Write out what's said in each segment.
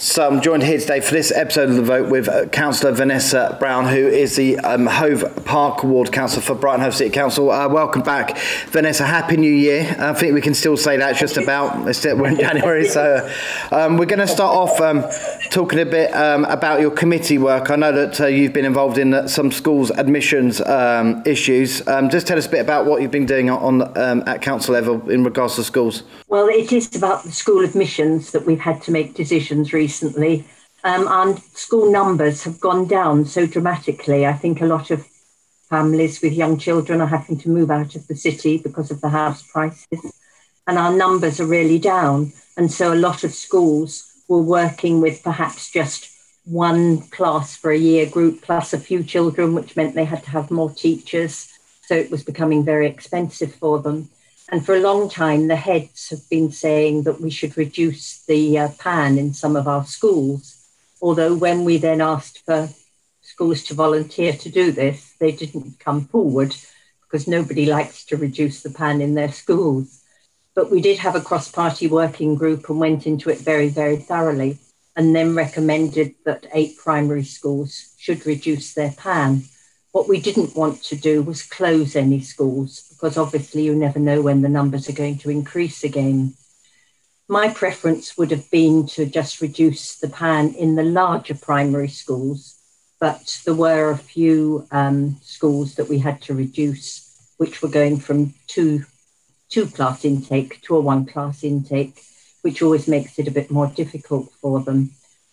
So I'm joined here today for this episode of The Vote with Councillor Vanessa Brown, who is the Hove Park Ward Councillor for Brighton and Hove City Council. Welcome back, Vanessa. Happy New Year. I think we can still say that just about. We're in January, so we're going to start off talking a bit about your committee work. I know that you've been involved in some schools admissions issues. Just tell us a bit about what you've been doing on at council level in regards to schools. Well, it is about the school admissions that we've had to make decisions recently. And school numbers have gone down so dramatically. I think a lot of families with young children are having to move out of the city because of the house prices. And our numbers are really down. And so a lot of schools were working with perhaps just one class for a year group plus a few children, which meant they had to have more teachers. So it was becoming very expensive for them. And for a long time, the heads have been saying that we should reduce the PAN in some of our schools. Although when we then asked for schools to volunteer to do this, they didn't come forward because nobody likes to reduce the PAN in their schools. But we did have a cross-party working group and went into it very, very thoroughly and then recommended that 8 primary schools should reduce their PAN. What we didn't want to do was close any schools because obviously you never know when the numbers are going to increase again. My preference would have been to just reduce the PAN in the larger primary schools, but there were a few schools that we had to reduce, which were going from two class intake to a 1 class intake, which always makes it a bit more difficult for them.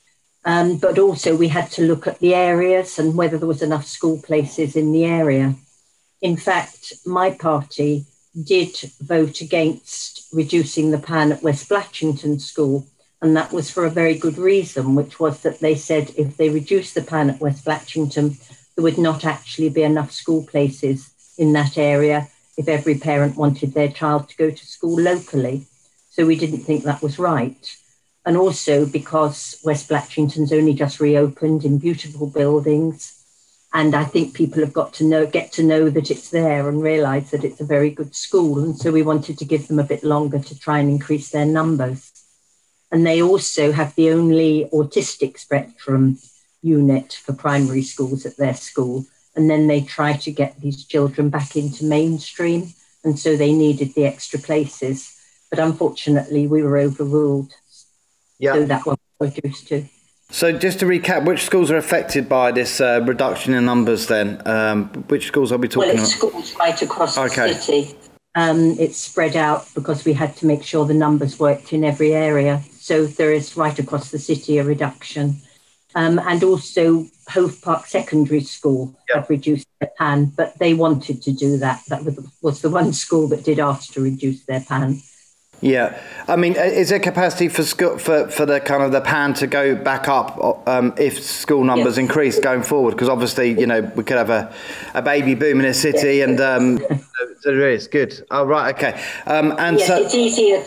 But also we had to look at the areas and whether there was enough school places in the area. In fact, my party did vote against reducing the PAN at West Blatchington School, and that was for a very good reason, which was that they said if they reduced the PAN at West Blatchington, there would not actually be enough school places in that area if every parent wanted their child to go to school locally. So we didn't think that was right. And also because West Blatchington's only just reopened in beautiful buildings. And I think people have get to know that it's there and realise that it's a very good school. And so we wanted to give them a bit longer to try and increase their numbers. And they also have the only autistic spectrum unit for primary schools at their school. And then they try to get these children back into mainstream. And so they needed the extra places. But unfortunately, we were overruled. Yeah. So that was reduced too. So just to recap, which schools are affected by this reduction in numbers then? Which schools are we talking about? Well, it's schools right across the city. It's spread out because we had to make sure the numbers worked in every area. So there is right across the city a reduction. And also Hove Park Secondary School have reduced their PAN, but they wanted to do that. That was the one school that did ask to reduce their PAN. Yeah, I mean, is there capacity for the kind of the PAN to go back up if school numbers increase going forward? Because obviously, you know, we could have a baby boom in a city, and there is good. Oh, right, okay. And yes, so it's easier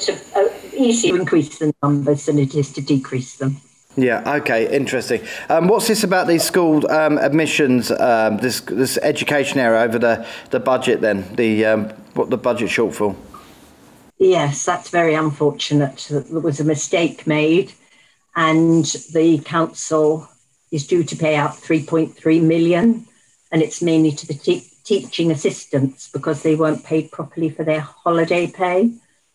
to increase the numbers than it is to decrease them. Yeah. Okay. Interesting. What's this about these school admissions? This education area over the budget? Then what the budget shortfall? Yes, that's very unfortunate. There was a mistake made and the council is due to pay out 3.3 million and it's mainly to the teaching assistants because they weren't paid properly for their holiday pay.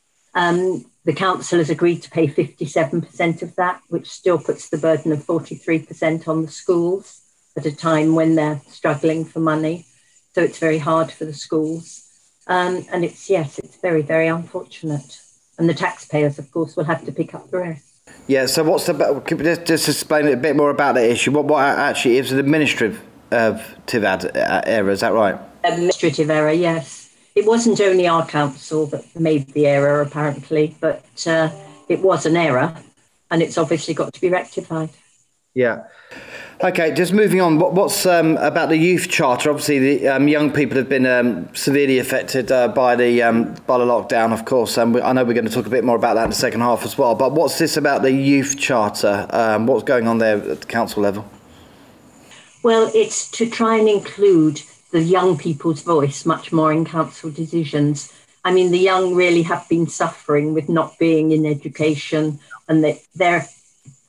The council has agreed to pay 57% of that, which still puts the burden of 43% on the schools at a time when they're struggling for money. So it's very hard for the schools. And it's very, very unfortunate. And the taxpayers, of course, will have to pick up the rest. Yeah, so what's could you just explain a bit more about that issue? What actually is an administrative error, is that right? Administrative error, yes. It wasn't only our council that made the error, apparently, but it was an error, and it's obviously got to be rectified. Yeah. Okay, just moving on. What's about the youth charter? Obviously, the young people have been severely affected by the lockdown, of course. And I know we're going to talk a bit more about that in the second half as well. But what's this about the youth charter? What's going on there at the council level? Well, it's to try and include the young people's voice much more in council decisions. I mean, the young really have been suffering with not being in education, and that they're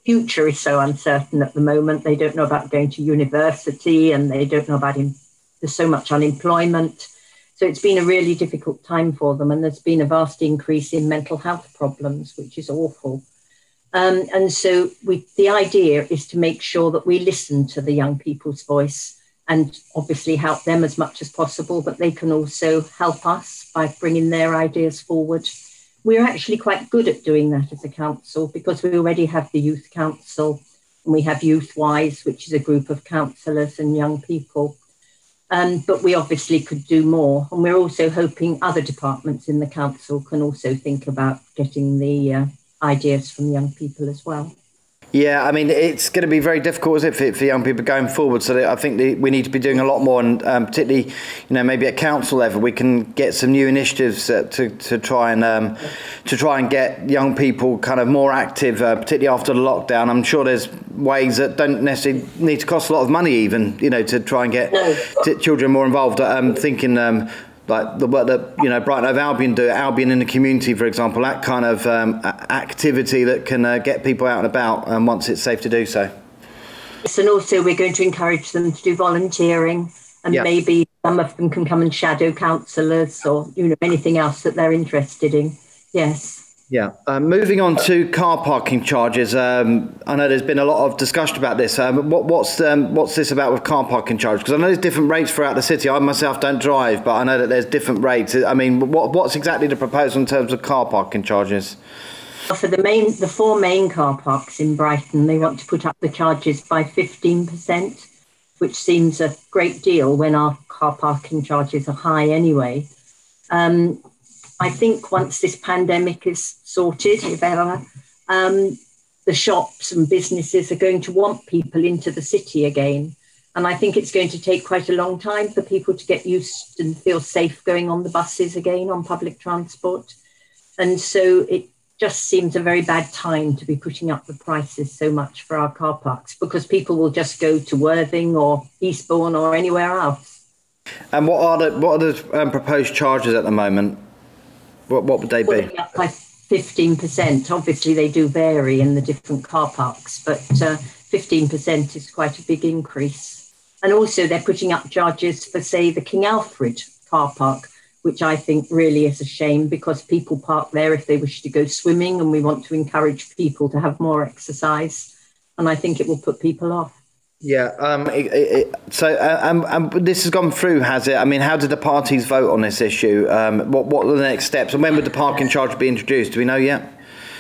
future is so uncertain at the moment. They don't know about going to university, and they don't know about there's so much unemployment. So it's been a really difficult time for them, and there's been a vast increase in mental health problems, which is awful. And so the idea is to make sure that we listen to the young people's voice and obviously help them as much as possible, but they can also help us by bringing their ideas forward. We're actually quite good at doing that as a council, because we already have the Youth Council, and we have Youthwise, which is a group of councillors and young people. But we obviously could do more. And we're also hoping other departments in the council can also think about getting the ideas from young people as well. Yeah, I mean, it's going to be very difficult, isn't it, for young people going forward. So I think we need to be doing a lot more, and particularly, maybe at council level, we can get some new initiatives to try and get young people kind of more active, particularly after the lockdown. I'm sure there's ways that don't necessarily need to cost a lot of money, even to try and get children more involved. I'm thinking. Like the work that Brighton and Hove Albion do, Albion in the community, for example, that kind of activity that can get people out and about once it's safe to do so. Yes, and also we're going to encourage them to do volunteering, and maybe some of them can come and shadow councillors or anything else that they're interested in. Yes. Yeah. Moving on to car parking charges. I know there's been a lot of discussion about this. What's this about with car parking charges? Because I know there's different rates throughout the city. I myself don't drive, but I know that there's different rates. I mean, what's exactly the proposal in terms of car parking charges? For the four main car parks in Brighton, they want to put up the charges by 15%, which seems a great deal when our car parking charges are high anyway. I think once this pandemic is sorted, if ever, the shops and businesses are going to want people into the city again. And I think it's going to take quite a long time for people to get used and feel safe going on the buses again, on public transport. And so it just seems a very bad time to be putting up the prices so much for our car parks, because people will just go to Worthing or Eastbourne or anywhere else. And what are the proposed charges at the moment? What would they be? Up by 15%. Obviously, they do vary in the different car parks, but 15% is quite a big increase. And also, they're putting up charges for, say, the King Alfred car park, which I think really is a shame, because people park there if they wish to go swimming, and we want to encourage people to have more exercise. And I think it will put people off. Yeah. So this has gone through, has it? I mean, how did the parties vote on this issue? What are the next steps? And when would the parking charge be introduced? Do we know yet?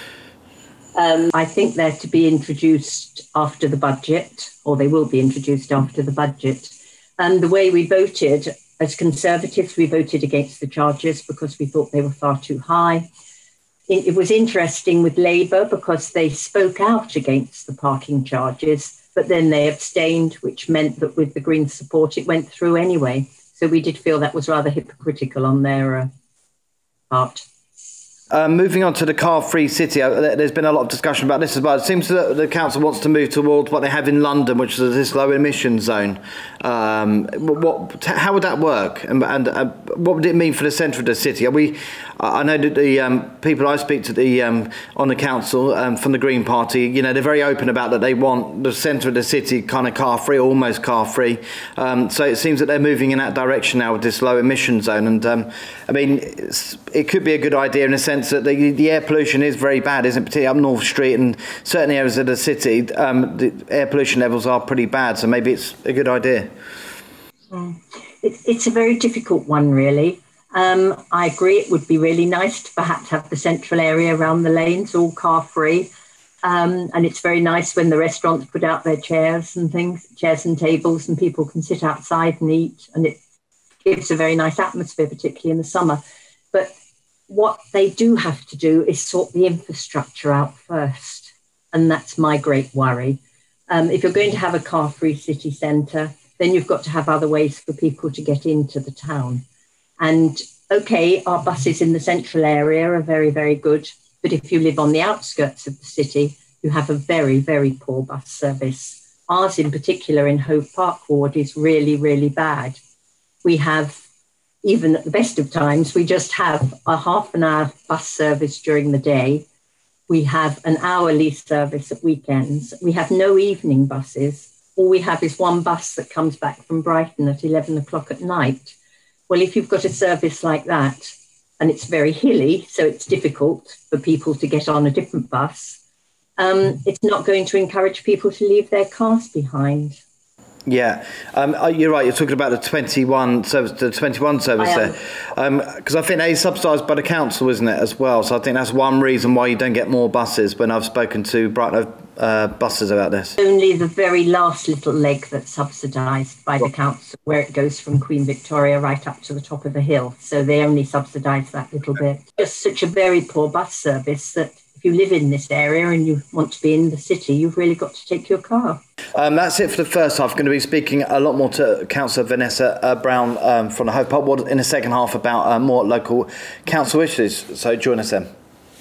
I think they're to be introduced after the budget, or they will be introduced after the budget. And the way we voted, as Conservatives, we voted against the charges because we thought they were far too high. It was interesting with Labour because they spoke out against the parking charges, but then they abstained, which meant that with the Greens' support, it went through anyway. So we did feel that was rather hypocritical on their part. Moving on to the car-free city, there's been a lot of discussion about this as well. It seems that the council wants to move towards what they have in London, which is this low emission zone. How would that work, and what would it mean for the centre of the city? I know that the people I speak to on the council from the Green Party, they're very open about that they want the centre of the city kind of car-free, almost car-free. So it seems that they're moving in that direction now with this low emission zone. And I mean, it could be a good idea in a sense that the air pollution is very bad, isn't it? Particularly up North Street and certain areas of the city, the air pollution levels are pretty bad. So maybe it's a good idea. It's a very difficult one, really. I agree it would be really nice to perhaps have the central area around the lanes all car-free. And it's very nice when the restaurants put out their chairs and tables, and people can sit outside and eat. And it gives a very nice atmosphere, particularly in the summer. But what they do have to do is sort the infrastructure out first. And that's my great worry. If you're going to have a car-free city centre, then you've got to have other ways for people to get into the town. And OK, our buses in the central area are very, very good. But if you live on the outskirts of the city, you have a very, very poor bus service. Ours in particular in Hove Park Ward is really, really bad. We have, even at the best of times, we just have a half an hour bus service during the day. We have an hourly service at weekends. We have no evening buses. All we have is one bus that comes back from Brighton at 11 o'clock at night. Well, if you've got a service like that, and it's very hilly, so it's difficult for people to get on a different bus, it's not going to encourage people to leave their cars behind. Yeah, you're right. You're talking about the 21 service, there, because I think that is subsidised by the council, isn't it, as well? So I think that's one reason why you don't get more buses. When I've spoken to Brighton buses about this, only the very last little leg that's subsidised by the council, where it goes from Queen Victoria right up to the top of the hill. So they only subsidise that little bit. Just such a very poor bus service that if you live in this area and you want to be in the city, you've really got to take your car. That's it for the first half. I'm going to be speaking a lot more to Councillor Vanessa Brown from the Hove Park Ward in the second half about more local council issues. So join us then.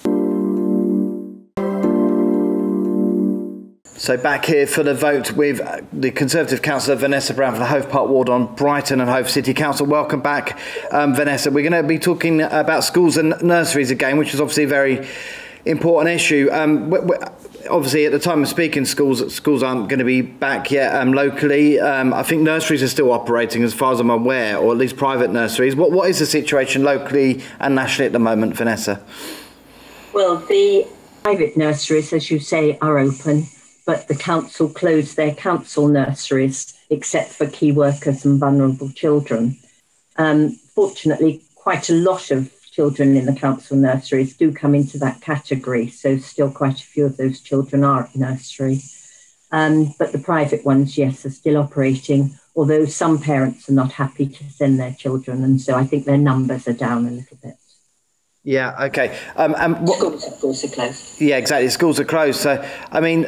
So back here for the vote with the Conservative Councillor Vanessa Brown from the Hove Park Ward on Brighton and Hove City Council. Welcome back, Vanessa. We're going to be talking about schools and nurseries again, which is obviously a very important issue. Obviously, at the time of speaking, schools aren't going to be back yet locally. I think nurseries are still operating, as far as I'm aware, or at least private nurseries. What is the situation locally and nationally at the moment, Vanessa? Well, the private nurseries, as you say, are open, but the council closed their council nurseries, except for key workers and vulnerable children. Fortunately, quite a lot of children in the council nurseries do come into that category, so still quite a few of those children are at nursery. But the private ones, yes, are still operating, although some parents are not happy to send their children, and so I think their numbers are down a little bit. Yeah, okay. Schools, of course, are closed. Yeah, exactly. Schools are closed. So, I mean,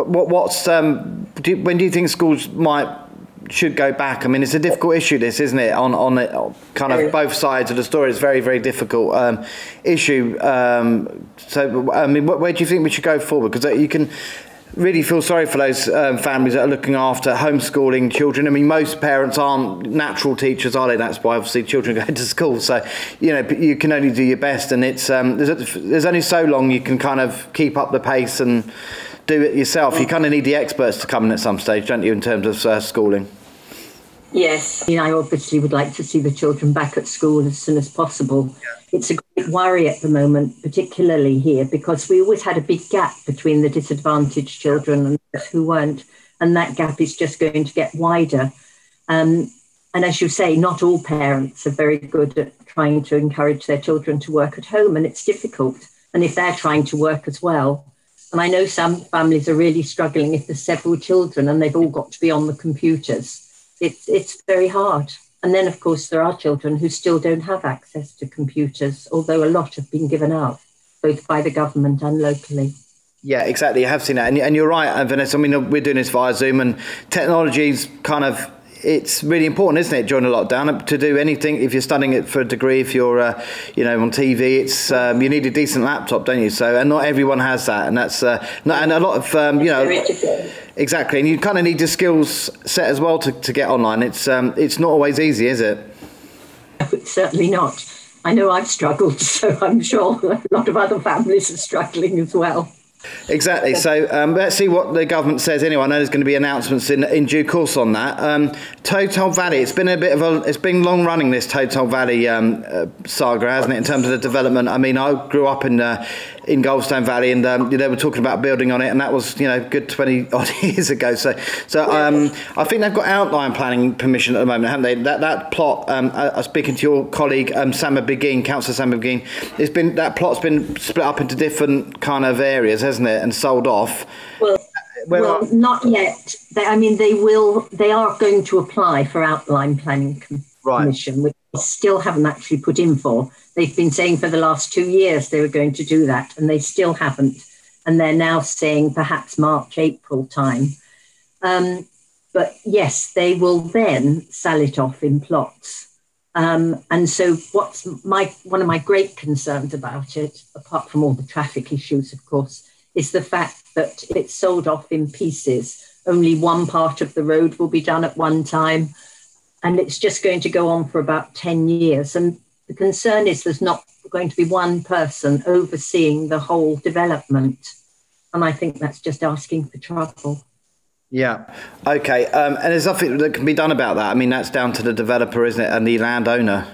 when do you think schools should go back? I mean, it's a difficult issue, this, isn't it? On kind of both sides of the story, it's a very, very difficult issue. So, I mean, where do you think we should go forward? Because you can really feel sorry for those families that are looking after homeschooling children. I mean, most parents aren't natural teachers, are they? That's why obviously children go to school. So, you know, you can only do your best, and it's there's only so long you can kind of keep up the pace and do it yourself. You kind of need the experts to come in at some stage, don't you, in terms of schooling? Yes, I obviously would like to see the children back at school as soon as possible. Yeah. It's a great worry at the moment, particularly here, because we always had a big gap between the disadvantaged children and those who weren't, and that gap is just going to get wider. And as you say, not all parents are very good at trying to encourage their children to work at home, and it's difficult. And if they're trying to work as well, and I know some families are really struggling if there's several children and they've all got to be on the computers. It's very hard. And then, of course, there are children who still don't have access to computers, although a lot have been given out, both by the government and locally. Yeah, exactly. I have seen that. And you're right, Vanessa. I mean, we're doing this via Zoom, and technology's it's really important, isn't it, during a lockdown, to do anything. If you're studying it for a degree, if you're, on TV, it's you need a decent laptop, don't you? So, and not everyone has that, and that's and a lot of exactly. And you kind of need the skills set as well to get online. It's not always easy, is it? Certainly not. I know I've struggled, so I'm sure a lot of other families are struggling as well. Exactly. So let's see what the government says. Anyway, I know there's going to be announcements in due course on that. Total Valley. It's been it's been long running, this Total Valley saga, hasn't it? In terms of the development. I mean, I grew up in Goldstone Valley, and they were talking about building on it, and that was good 20 odd years ago. So I think they've got outline planning permission at the moment, haven't they? That plot. I was speaking to your colleague Councillor Sam McGinn. That plot's been split up into different kind of areas, hasn't it, and sold off. Well, not yet. They are going to apply for outline planning permission, which they still haven't actually put in for. They've been saying for the last 2 years they were going to do that, and they still haven't. And they're now saying perhaps March, April time. But yes, they will then sell it off in plots. And so one of my great concerns about it, apart from all the traffic issues, of course, is the fact that it's sold off in pieces. Only one part of the road will be done at one time, and it's just going to go on for about 10 years. And the concern is there's not going to be one person overseeing the whole development. And I think that's just asking for trouble. Yeah. Okay. And there's nothing that can be done about that. I mean, that's down to the developer, isn't it, and the landowner?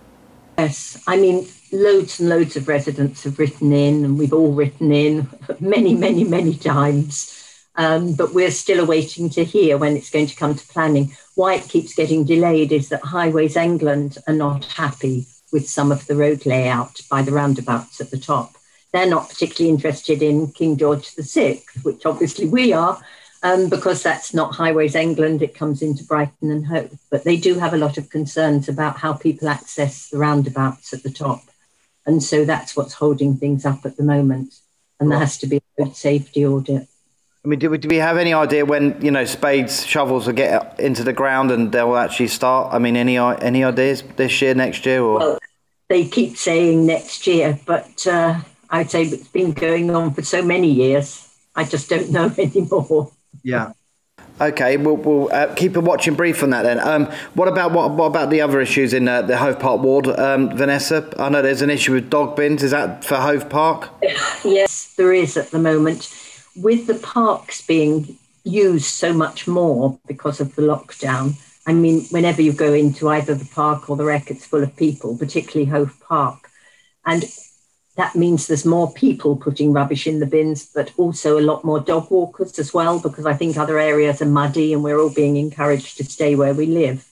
Yes. I mean, loads and loads of residents have written in, and we've all written in many, many, many times. But we're still awaiting to hear when it's going to come to planning. Why it keeps getting delayed is that Highways England are not happy with some of the road layout by the roundabouts at the top. They're not particularly interested in King George VI, which obviously we are, because that's not Highways England, it comes into Brighton and Hove. But they do have a lot of concerns about how people access the roundabouts at the top. And so that's what's holding things up at the moment. And there has to be a road safety audit. I mean, do we have any idea when, spades, shovels will get into the ground and they'll actually start? I mean, any ideas this year, next year? Or? Well, they keep saying next year, but I'd say it's been going on for so many years. I just don't know anymore. Yeah. Okay, we'll keep a watching brief on that then. What about the other issues in the Hove Park Ward, Vanessa? I know there's an issue with dog bins. Is that for Hove Park? Yes, there is at the moment. With the parks being used so much more because of the lockdown, I mean, whenever you go into either the park or the rec, it's full of people, particularly Hove Park. And that means there's more people putting rubbish in the bins, but also a lot more dog walkers as well, because I think other areas are muddy and we're all being encouraged to stay where we live.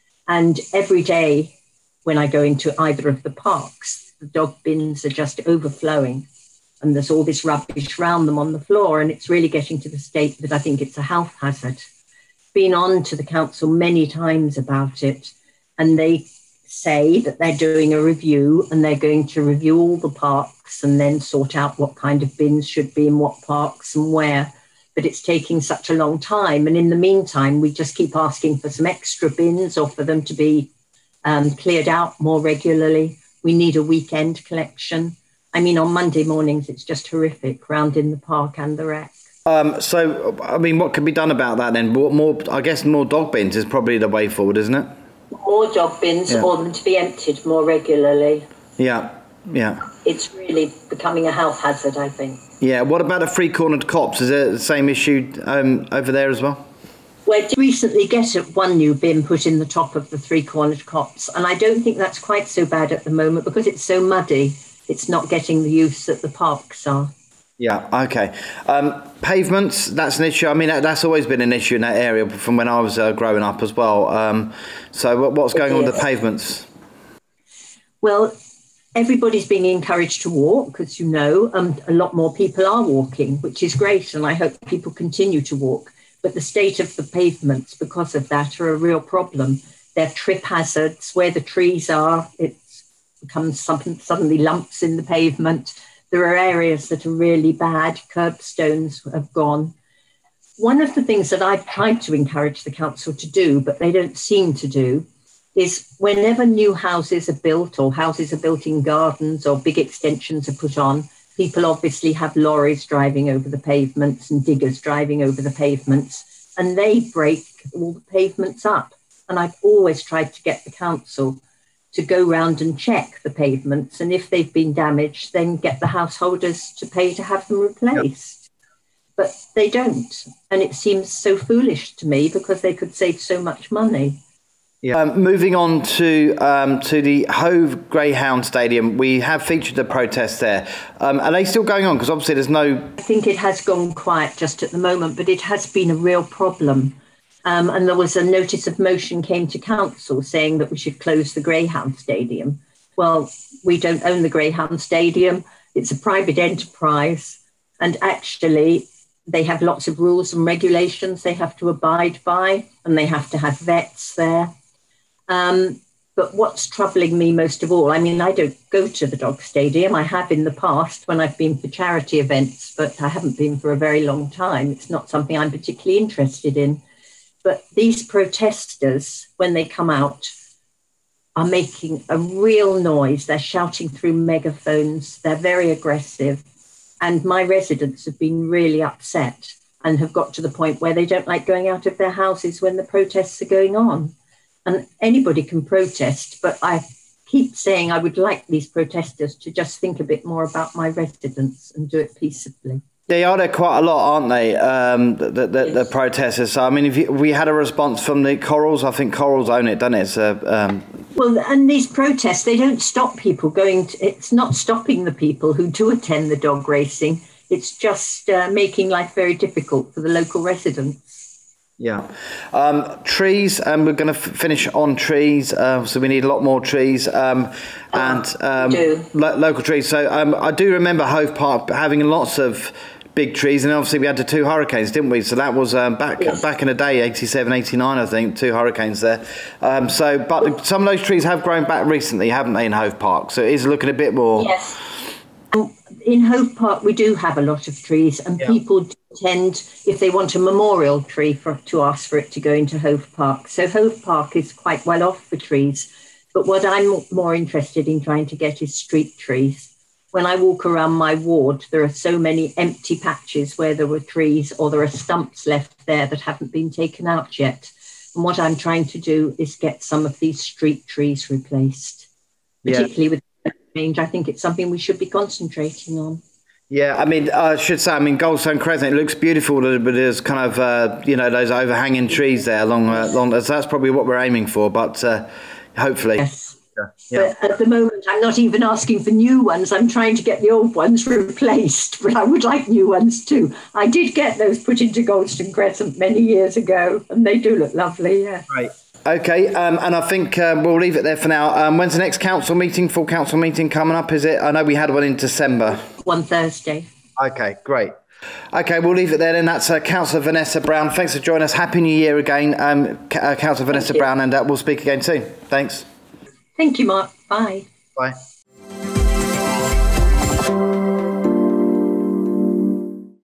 And every day when I go into either of the parks, the dog bins are just overflowing. And there's all this rubbish around them on the floor. And it's really getting to the state that I think it's a health hazard. Been on to the council many times about it. And they say that they're doing a review and they're going to review all the parks and then sort out what kind of bins should be in what parks and where. But it's taking such a long time. And in the meantime, we just keep asking for some extra bins or for them to be cleared out more regularly. We need a weekend collection. I mean, on Monday mornings, it's just horrific round in the park and the rec. So, I mean, what can be done about that then? I guess more dog bins is probably the way forward, isn't it? More dog bins, or them to be emptied more regularly. Yeah. It's really becoming a health hazard, I think. Yeah. What about the three-cornered cops? Is it the same issue over there as well? We did recently get one new bin put in the top of the three-cornered cops, and I don't think that's quite so bad at the moment because it's so muddy. It's not getting the use that the parks are. Yeah, okay. Pavements, that's an issue. I mean, that's always been an issue in that area from when I was growing up as well. So what's going on with the pavements? Well, everybody's being encouraged to walk, as you know. A lot more people are walking, which is great, and I hope people continue to walk. But the state of the pavements, because of that, are a real problem. They're trip hazards. Where the trees are, it becomes suddenly lumps in the pavement. There are areas that are really bad. Curbstones have gone. One of the things that I've tried to encourage the council to do, but they don't seem to do, is whenever new houses are built or houses are built in gardens or big extensions are put on, people obviously have lorries driving over the pavements and diggers driving over the pavements, and they break all the pavements up. And I've always tried to get the council to go round and check the pavements, and if they've been damaged, then get the householders to pay to have them replaced. Yep. But they don't, and it seems so foolish to me because they could save so much money. Yeah. Moving on to the Hove Greyhound Stadium, we have featured the protests there. Are they still going on? Because obviously there's no... I think it has gone quiet just at the moment, but it has been a real problem. And there was a notice of motion came to council saying that we should close the Greyhound Stadium. Well, we don't own the Greyhound Stadium. It's a private enterprise. And actually, they have lots of rules and regulations they have to abide by, and they have to have vets there. But what's troubling me most of all, I mean, I don't go to the dog stadium. I have in the past when I've been for charity events, but I haven't been for a very long time. It's not something I'm particularly interested in. But these protesters, when they come out, are making a real noise. They're shouting through megaphones. They're very aggressive. And my residents have been really upset and have got to the point where they don't like going out of their houses when the protests are going on. And anybody can protest, but I keep saying I would like these protesters to just think a bit more about my residents and do it peaceably. They are there quite a lot, aren't they? The protesters. So, I mean, if we had a response from the Corals, I think Corals own it, doesn't it? So, well, and these protests, they don't stop people going to, it's not stopping the people who do attend the dog racing. It's just making life very difficult for the local residents. Yeah. Trees, and we're going to finish on trees. So we need a lot more trees and local trees. So I do remember Hove Park having lots of big trees, and obviously we had the 2 hurricanes, didn't we? So that was back in the day, 87, 89, I think, 2 hurricanes there. But some of those trees have grown back recently, haven't they, in Hove Park? So it is looking a bit more... Yes. In Hove Park, we do have a lot of trees, and people tend, if they want a memorial tree, to ask for it to go into Hove Park. So Hove Park is quite well off for trees. But what I'm more interested in trying to get is street trees. When I walk around my ward, there are so many empty patches where there were trees, or there are stumps left there that haven't been taken out yet. And what I'm trying to do is get some of these street trees replaced, particularly with range. I think it's something we should be concentrating on. Yeah, I mean, I should say, Goldstone Crescent, it looks beautiful, but there's kind of, those overhanging trees there along so that's probably what we're aiming for, but hopefully. Yes. Yeah. But at the moment, I'm not even asking for new ones. I'm trying to get the old ones replaced, but I would like new ones too. I did get those put into Goldstone Crescent many years ago, and they do look lovely, yeah. Right. Okay, and I think we'll leave it there for now. When's the next full council meeting coming up, is it? I know we had one in December. One Thursday. Okay, great. Okay, we'll leave it there then. That's Councillor Vanessa Brown. Thanks for joining us. Happy New Year again, Councillor Vanessa Brown, and we'll speak again soon. Thanks. Thank you, Mark. Bye. Bye.